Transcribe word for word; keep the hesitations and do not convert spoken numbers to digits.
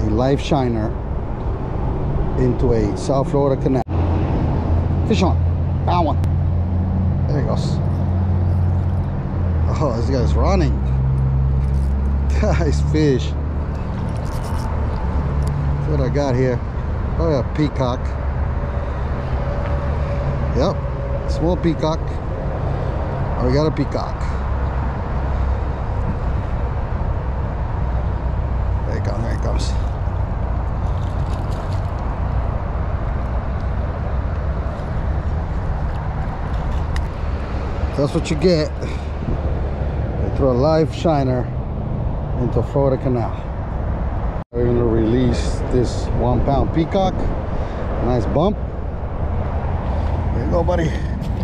a live shiner into a South Florida canal. Fish on. Found one. There he goes. Oh, this guy's running. Nice fish. That's what I got here. Oh yeah, peacock. Yep, small peacock. Oh, we got a peacock. There he comes, there he comes. That's what you get. They throw a live shiner into Florida Canal. We're gonna release this one pound peacock. Nice bump. There you go, buddy.